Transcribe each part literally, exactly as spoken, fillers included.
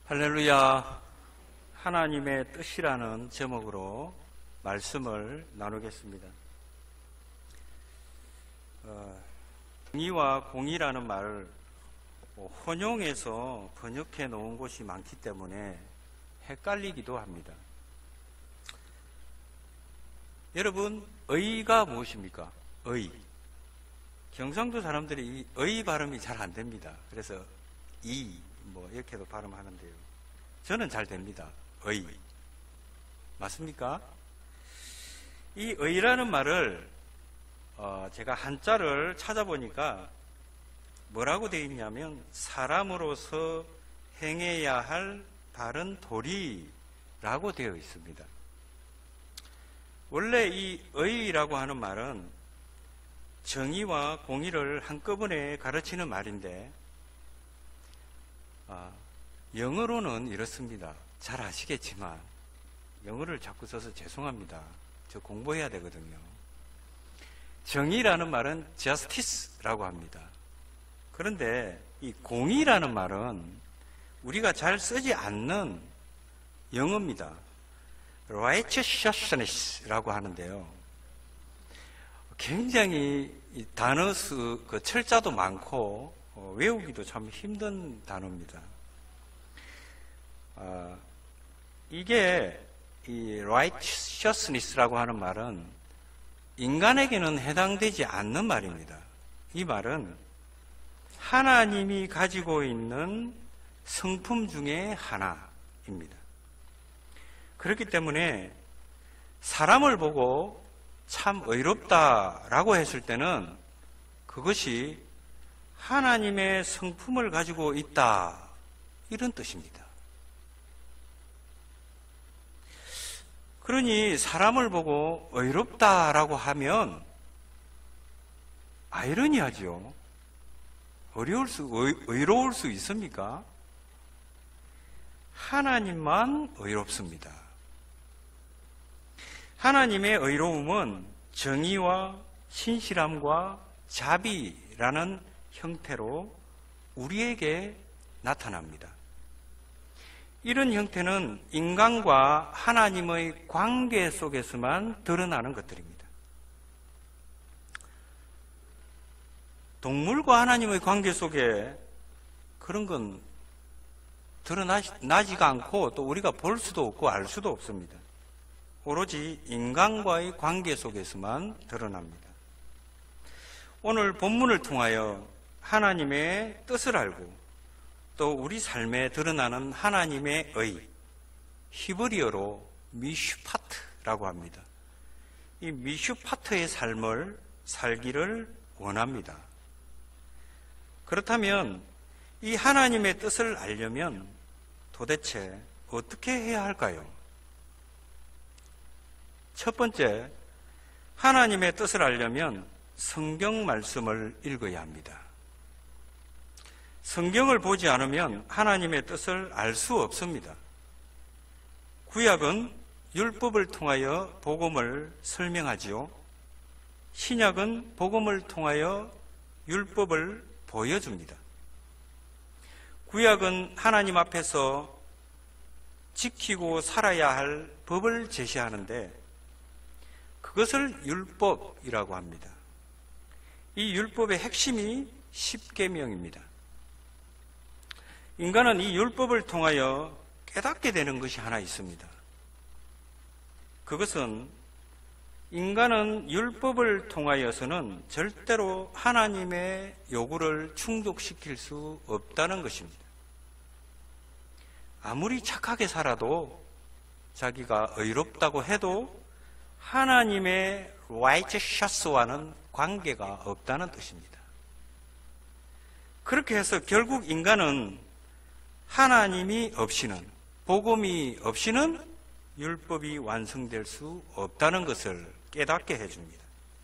할렐루야. 하나님의 뜻이라는 제목으로 말씀을 나누겠습니다. 어, 정의와 공의라는 말을 혼용해서 번역해 놓은 곳이 많기 때문에 헷갈리기도 합니다. 여러분, 의가 무엇입니까? 의. 경상도 사람들이 이 의 발음이 잘 안 됩니다. 그래서 이, 뭐 이렇게도 발음하는데요. 저는 잘 됩니다. 의. 맞습니까? 이 의라는 말을 어, 제가 한자를 찾아보니까 뭐라고 되어 있냐면 사람으로서 행해야 할 바른 도리라고 되어 있습니다. 원래 이 의라고 하는 말은 정의와 공의를 한꺼번에 가르치는 말인데 아, 영어로는 이렇습니다. 잘 아시겠지만 영어를 자꾸 써서 죄송합니다. 저 공부해야 되거든요. 정의라는 말은 justice라고 합니다. 그런데 이 공의라는 말은 우리가 잘 쓰지 않는 영어입니다. righteousness라고 하는데요. 굉장히 단어 수, 그 철자도 많고 어, 외우기도 참 힘든 단어입니다. 어, 이게 이 righteousness라고 하는 말은 인간에게는 해당되지 않는 말입니다. 이 말은 하나님이 가지고 있는 성품 중에 하나입니다. 그렇기 때문에 사람을 보고 참 의롭다라고 했을 때는 그것이 하나님의 성품을 가지고 있다, 이런 뜻입니다. 그러니 사람을 보고 의롭다라고 하면 아이러니하죠. 어려울 수, 의, 의로울 수 있습니까? 하나님만 의롭습니다. 하나님의 의로움은 정의와 신실함과 자비라는 형태로 우리에게 나타납니다. 이런 형태는 인간과 하나님의 관계 속에서만 드러나는 것들입니다. 동물과 하나님의 관계 속에 그런 건 드러나지가 않고 또 우리가 볼 수도 없고 알 수도 없습니다. 오로지 인간과의 관계 속에서만 드러납니다. 오늘 본문을 통하여 하나님의 뜻을 알고 또 우리 삶에 드러나는 하나님의 의, 히브리어로 미슈파트라고 합니다. 이 미슈파트의 삶을 살기를 원합니다. 그렇다면 이 하나님의 뜻을 알려면 도대체 어떻게 해야 할까요? 첫 번째, 하나님의 뜻을 알려면 성경 말씀을 읽어야 합니다. 성경을 보지 않으면 하나님의 뜻을 알 수 없습니다. 구약은 율법을 통하여 복음을 설명하지요. 신약은 복음을 통하여 율법을 보여줍니다. 구약은 하나님 앞에서 지키고 살아야 할 법을 제시하는데 그것을 율법이라고 합니다. 이 율법의 핵심이 십계명입니다. 인간은 이 율법을 통하여 깨닫게 되는 것이 하나 있습니다. 그것은 인간은 율법을 통하여서는 절대로 하나님의 요구를 충족시킬 수 없다는 것입니다. 아무리 착하게 살아도 자기가 의롭다고 해도 하나님의 righteous와는 관계가 없다는 뜻입니다. 그렇게 해서 결국 인간은 하나님이 없이는, 복음이 없이는 율법이 완성될 수 없다는 것을 깨닫게 해줍니다.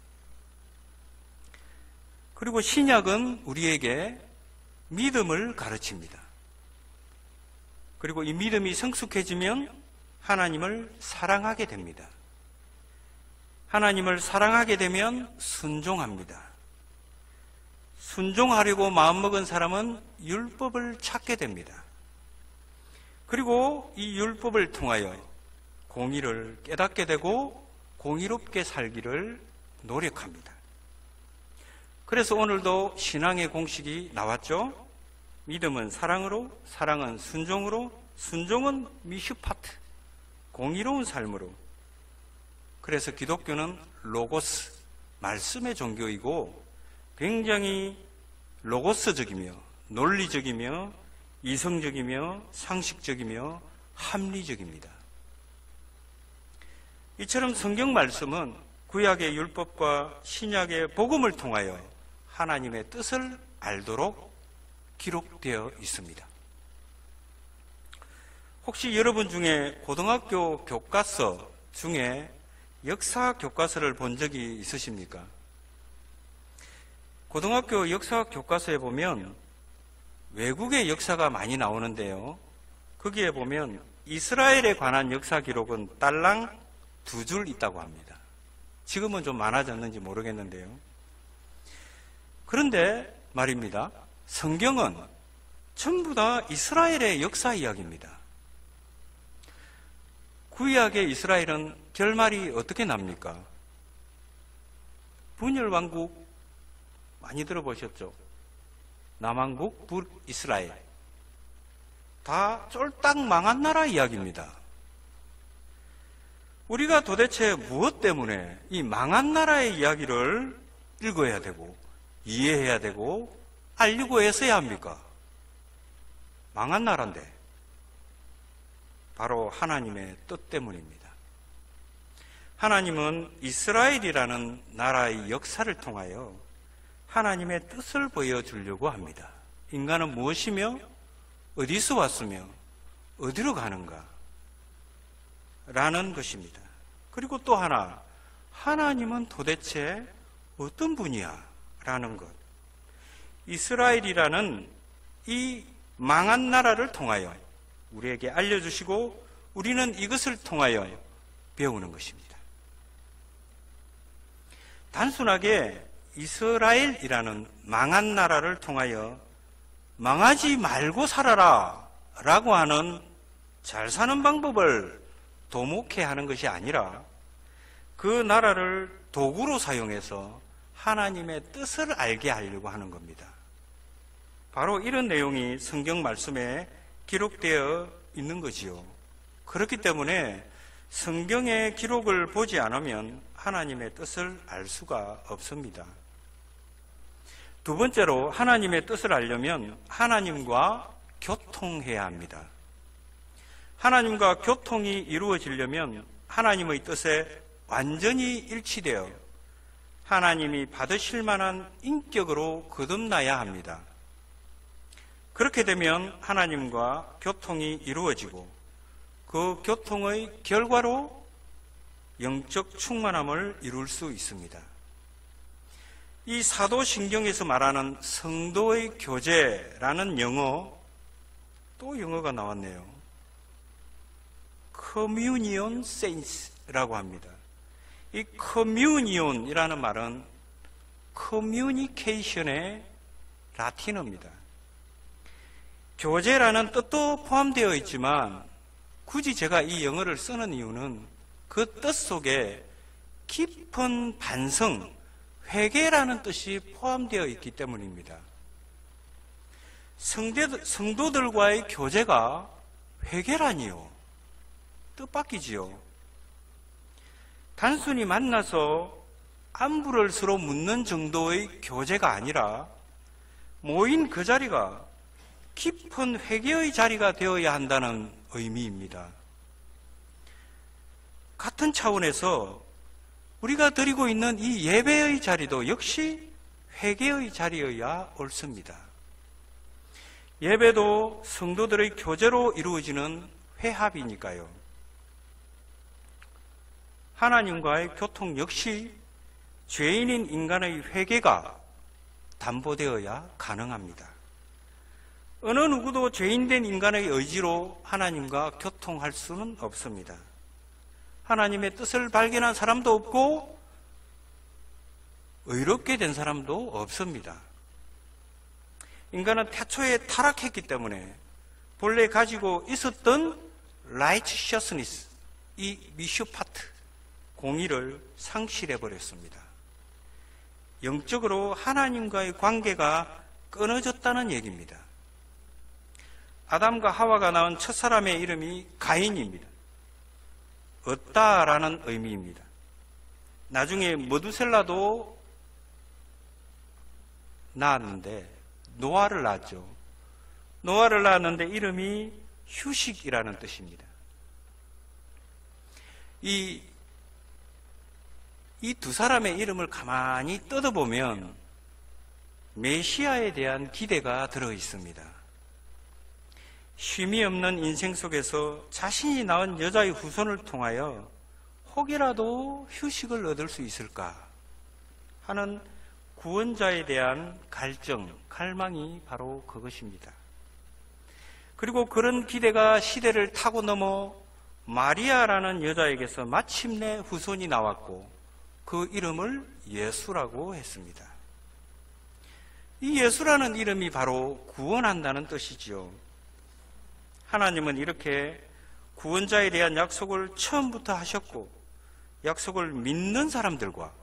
그리고 신약은 우리에게 믿음을 가르칩니다. 그리고 이 믿음이 성숙해지면 하나님을 사랑하게 됩니다. 하나님을 사랑하게 되면 순종합니다. 순종하려고 마음먹은 사람은 율법을 찾게 됩니다. 그리고 이 율법을 통하여 공의를 깨닫게 되고 공의롭게 살기를 노력합니다. 그래서 오늘도 신앙의 공식이 나왔죠. 믿음은 사랑으로, 사랑은 순종으로, 순종은 미슈파트, 공의로운 삶으로. 그래서 기독교는 로고스, 말씀의 종교이고 굉장히 로고스적이며 논리적이며 이성적이며 상식적이며 합리적입니다. 이처럼 성경 말씀은 구약의 율법과 신약의 복음을 통하여 하나님의 뜻을 알도록 기록되어 있습니다. 혹시 여러분 중에 고등학교 교과서 중에 역사 교과서를 본 적이 있으십니까? 고등학교 역사 교과서에 보면 외국의 역사가 많이 나오는데요. 거기에 보면 이스라엘에 관한 역사 기록은 딸랑 두 줄 있다고 합니다. 지금은 좀 많아졌는지 모르겠는데요. 그런데 말입니다. 성경은 전부 다 이스라엘의 역사 이야기입니다. 구약의 이스라엘은 결말이 어떻게 납니까? 분열왕국 많이 들어보셨죠? 남왕국, 북이스라엘. 다 쫄딱 망한 나라 이야기입니다. 우리가 도대체 무엇 때문에 이 망한 나라의 이야기를 읽어야 되고 이해해야 되고 알려고 애써야 합니까? 망한 나라인데 바로 하나님의 뜻 때문입니다. 하나님은 이스라엘이라는 나라의 역사를 통하여 하나님의 뜻을 보여주려고 합니다. 인간은 무엇이며 어디서 왔으며 어디로 가는가 라는 것입니다. 그리고 또 하나, 하나님은 도대체 어떤 분이야 라는 것. 이스라엘이라는 이 망한 나라를 통하여 우리에게 알려주시고 우리는 이것을 통하여 배우는 것입니다. 단순하게 이스라엘이라는 망한 나라를 통하여 망하지 말고 살아라 라고 하는 잘 사는 방법을 도목해 하는 것이 아니라 그 나라를 도구로 사용해서 하나님의 뜻을 알게 하려고 하는 겁니다. 바로 이런 내용이 성경 말씀에 기록되어 있는 거지요. 그렇기 때문에 성경의 기록을 보지 않으면 하나님의 뜻을 알 수가 없습니다. 두 번째로 하나님의 뜻을 알려면 하나님과 교통해야 합니다. 하나님과 교통이 이루어지려면 하나님의 뜻에 완전히 일치되어 하나님이 받으실 만한 인격으로 거듭나야 합니다. 그렇게 되면 하나님과 교통이 이루어지고 그 교통의 결과로 영적 충만함을 이룰 수 있습니다. 이 사도신경에서 말하는 성도의 교제라는 영어, 또 영어가 나왔네요. Communion Saints라고 합니다. 이 Communion이라는 말은 Communication의 라틴어입니다. 교제라는 뜻도 포함되어 있지만 굳이 제가 이 영어를 쓰는 이유는 그 뜻 속에 깊은 반성, 회개라는 뜻이 포함되어 있기 때문입니다. 성대, 성도들과의 교제가 회개라니요. 뜻밖이지요. 단순히 만나서 안부를 서로 묻는 정도의 교제가 아니라 모인 그 자리가 깊은 회개의 자리가 되어야 한다는 의미입니다. 같은 차원에서 우리가 드리고 있는 이 예배의 자리도 역시 회개의 자리여야 옳습니다. 예배도 성도들의 교제로 이루어지는 회합이니까요. 하나님과의 교통 역시 죄인인 인간의 회개가 담보되어야 가능합니다. 어느 누구도 죄인된 인간의 의지로 하나님과 교통할 수는 없습니다. 하나님의 뜻을 발견한 사람도 없고 의롭게 된 사람도 없습니다. 인간은 태초에 타락했기 때문에 본래 가지고 있었던 라이치셔스니스, 이 미슈파트, 공의를 상실해 버렸습니다. 영적으로 하나님과의 관계가 끊어졌다는 얘기입니다. 아담과 하와가 낳은 첫사람의 이름이 가인입니다. 얻다라는 의미입니다. 나중에 머두셀라도 낳았는데 노아를 낳았죠. 노아를 낳았는데 이름이 휴식이라는 뜻입니다. 이 이 두 사람의 이름을 가만히 뜯어보면 메시아에 대한 기대가 들어 있습니다. 쉼이 없는 인생 속에서 자신이 낳은 여자의 후손을 통하여 혹이라도 휴식을 얻을 수 있을까 하는 구원자에 대한 갈증, 갈망이 바로 그것입니다. 그리고 그런 기대가 시대를 타고 넘어 마리아라는 여자에게서 마침내 후손이 나왔고 그 이름을 예수라고 했습니다. 이 예수라는 이름이 바로 구원한다는 뜻이지요. 하나님은 이렇게 구원자에 대한 약속을 처음부터 하셨고 약속을 믿는 사람들과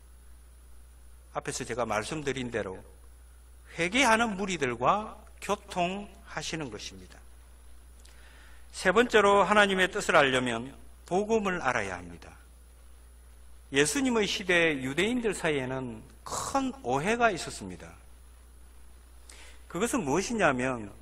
앞에서 제가 말씀드린 대로 회개하는 무리들과 교통하시는 것입니다. 세 번째로 하나님의 뜻을 알려면 복음을 알아야 합니다. 예수님의 시대의 유대인들 사이에는 큰 오해가 있었습니다. 그것은 무엇이냐면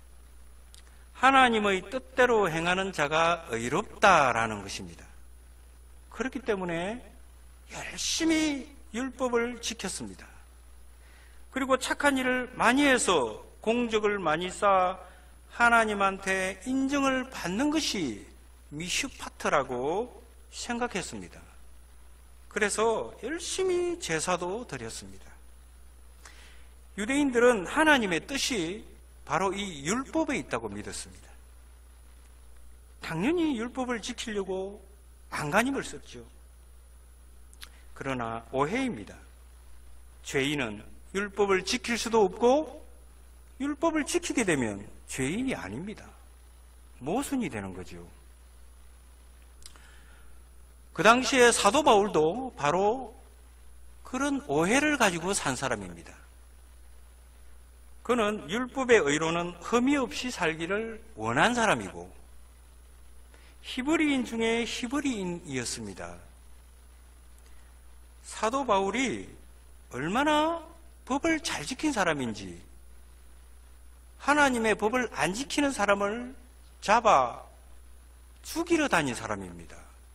하나님의 뜻대로 행하는 자가 의롭다라는 것입니다. 그렇기 때문에 열심히 율법을 지켰습니다. 그리고 착한 일을 많이 해서 공적을 많이 쌓아 하나님한테 인정을 받는 것이 미슈파트라고 생각했습니다. 그래서 열심히 제사도 드렸습니다. 유대인들은 하나님의 뜻이 바로 이 율법에 있다고 믿었습니다. 당연히 율법을 지키려고 안간힘을 썼죠. 그러나 오해입니다. 죄인은 율법을 지킬 수도 없고 율법을 지키게 되면 죄인이 아닙니다. 모순이 되는 거죠. 그 당시에 사도 바울도 바로 그런 오해를 가지고 산 사람입니다. 그는 율법의 의로는 흠이 없이 살기를 원한 사람이고 히브리인 중에 히브리인이었습니다. 사도 바울이 얼마나 법을 잘 지킨 사람인지 하나님의 법을 안 지키는 사람을 잡아 죽이러 다닌 사람입니다.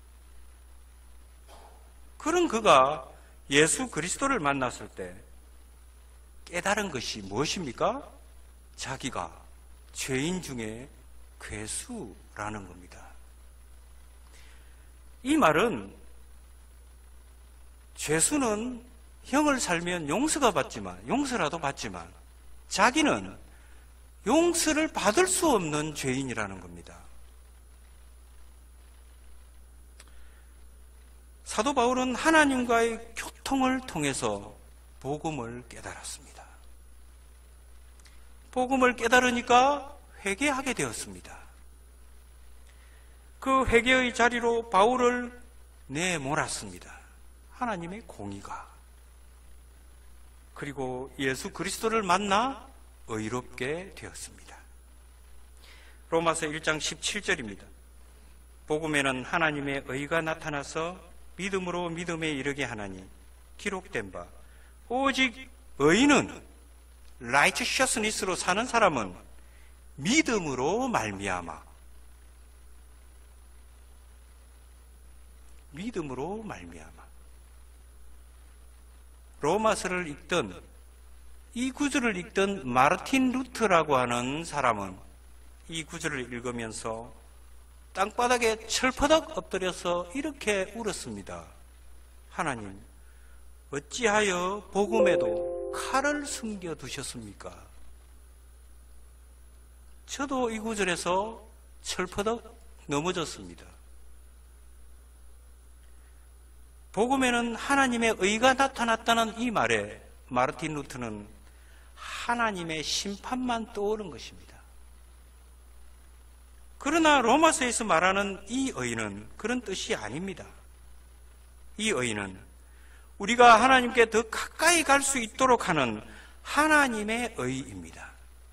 그런 그가 예수 그리스도를 만났을 때 깨달은 것이 무엇입니까? 자기가 죄인 중에 괴수라는 겁니다. 이 말은 죄수는 형을 살면 용서가 받지만 용서라도 받지만 자기는 용서를 받을 수 없는 죄인이라는 겁니다. 사도 바울은 하나님과의 교통을 통해서 복음을 깨달았습니다. 복음을 깨달으니까 회개하게 되었습니다. 그 회개의 자리로 바울을 내몰았습니다. 하나님의 공의가. 그리고 예수 그리스도를 만나 의롭게 되었습니다. 로마서 일 장 십칠 절입니다. 복음에는 하나님의 의가 나타나서 믿음으로 믿음에 이르게 하나니 기록된 바 오직 의인은 righteousness로 사는 사람은 믿음으로 말미암아 믿음으로 말미암아 로마서를 읽던 이 구절을 읽던 마르틴 루터라고 하는 사람은 이 구절을 읽으면서 땅바닥에 철퍼덕 엎드려서 이렇게 울었습니다. 하나님, 어찌하여 복음에도 칼을 숨겨 두셨습니까? 저도 이 구절에서 철퍼덕 넘어졌습니다. 복음에는 하나님의 의가 나타났다는 이 말에 마르틴 루터는 하나님의 심판만 떠오른 것입니다. 그러나 로마서에서 말하는 이 의는 그런 뜻이 아닙니다. 이 의는 우리가 하나님께 더 가까이 갈 수 있도록 하는 하나님의 의입니다.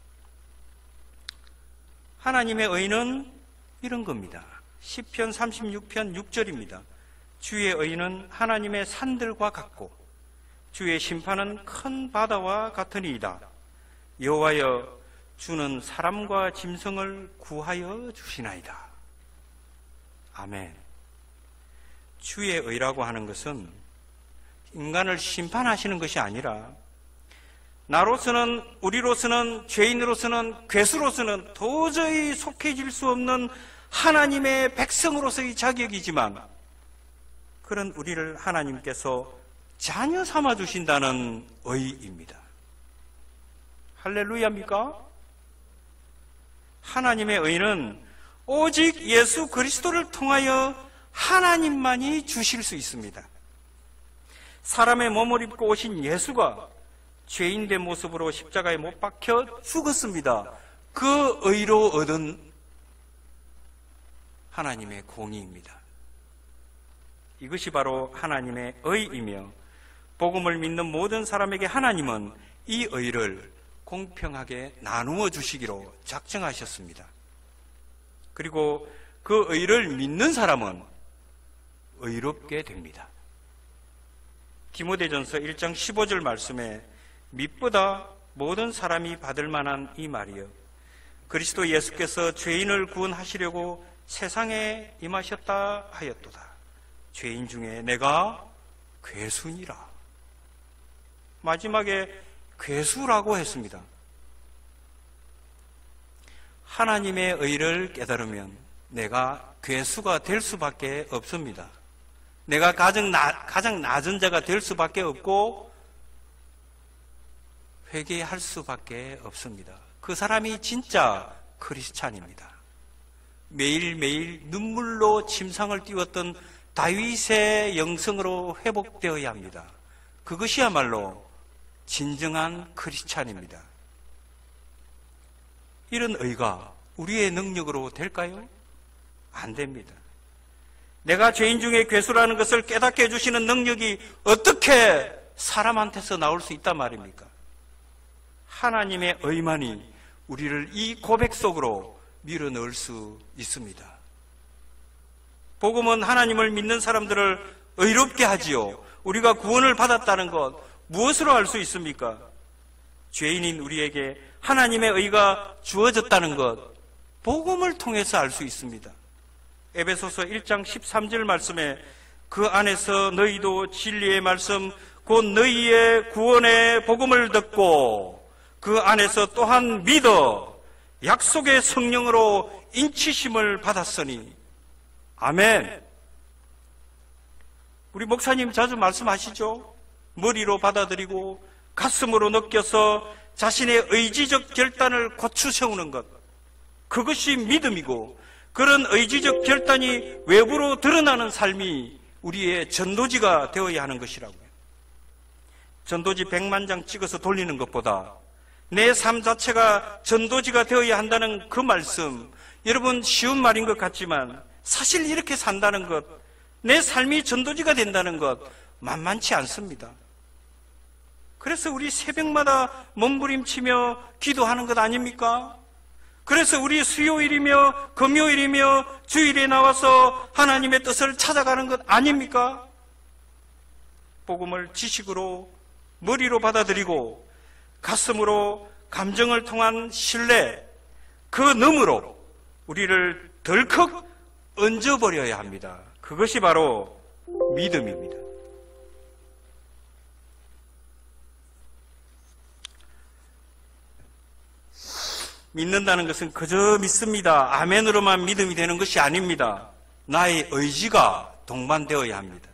하나님의 의는 이런 겁니다. 시편 삼십육 편 육 절입니다. 주의 의는 하나님의 산들과 같고 주의 심판은 큰 바다와 같으니이다. 여호와여 주는 사람과 짐승을 구하여 주시나이다. 아멘. 주의 의라고 하는 것은 인간을 심판하시는 것이 아니라 나로서는, 우리로서는, 죄인으로서는, 괴수로서는 도저히 속해질 수 없는 하나님의 백성으로서의 자격이지만 그런 우리를 하나님께서 자녀 삼아 주신다는 의입니다. 할렐루야입니까? 하나님의 의는 오직 예수 그리스도를 통하여 하나님만이 주실 수 있습니다. 사람의 몸을 입고 오신 예수가 죄인된 모습으로 십자가에 못 박혀 죽었습니다. 그 의로 얻은 하나님의 공의입니다. 이것이 바로 하나님의 의이며 복음을 믿는 모든 사람에게 하나님은 이 의를 공평하게 나누어 주시기로 작정하셨습니다. 그리고 그 의를 믿는 사람은 의롭게 됩니다. 디모데전서 일 장 십오 절 말씀에 믿보다 모든 사람이 받을 만한 이 말이요 그리스도 예수께서 죄인을 구원하시려고 세상에 임하셨다 하였도다. 죄인 중에 내가 괴수니라. 마지막에 괴수라고 했습니다. 하나님의 의를 깨달으면 내가 괴수가 될 수밖에 없습니다. 내가 가장, 나, 가장 낮은 자가 될 수밖에 없고 회개할 수밖에 없습니다. 그 사람이 진짜 크리스찬입니다. 매일매일 눈물로 침상을 띄웠던 다윗의 영성으로 회복되어야 합니다. 그것이야말로 진정한 크리스찬입니다. 이런 의가 우리의 능력으로 될까요? 안 됩니다. 내가 죄인 중에 괴수라는 것을 깨닫게 해주시는 능력이 어떻게 사람한테서 나올 수 있단 말입니까? 하나님의 의만이 우리를 이 고백 속으로 밀어넣을 수 있습니다. 복음은 하나님을 믿는 사람들을 의롭게 하지요. 우리가 구원을 받았다는 것 무엇으로 알 수 있습니까? 죄인인 우리에게 하나님의 의가 주어졌다는 것 복음을 통해서 알 수 있습니다. 에베소서 일 장 십삼 절 말씀에 그 안에서 너희도 진리의 말씀 곧 너희의 구원의 복음을 듣고 그 안에서 또한 믿어 약속의 성령으로 인치심을 받았으니 아멘. 우리 목사님 자주 말씀하시죠? 머리로 받아들이고 가슴으로 느껴서 자신의 의지적 결단을 고추 세우는 것 그것이 믿음이고 그런 의지적 결단이 외부로 드러나는 삶이 우리의 전도지가 되어야 하는 것이라고요. 전도지 백만 장 찍어서 돌리는 것보다 내 삶 자체가 전도지가 되어야 한다는 그 말씀 여러분 쉬운 말인 것 같지만 사실 이렇게 산다는 것 내 삶이 전도지가 된다는 것 만만치 않습니다. 그래서 우리 새벽마다 몸부림치며 기도하는 것 아닙니까? 그래서 우리 수요일이며 금요일이며 주일에 나와서 하나님의 뜻을 찾아가는 것 아닙니까? 복음을 지식으로 머리로 받아들이고 가슴으로 감정을 통한 신뢰 그 너머로 우리를 덜컥 얹어버려야 합니다. 그것이 바로 믿음입니다. 믿는다는 것은 그저 믿습니다. 아멘으로만 믿음이 되는 것이 아닙니다. 나의 의지가 동반되어야 합니다.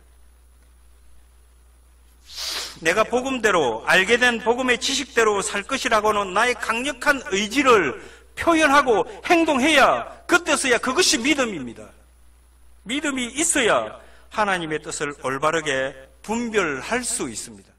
내가 복음대로 알게 된 복음의 지식대로 살 것이라고는 나의 강력한 의지를 표현하고 행동해야 그때서야 그것이 믿음입니다. 믿음이 있어야 하나님의 뜻을 올바르게 분별할 수 있습니다.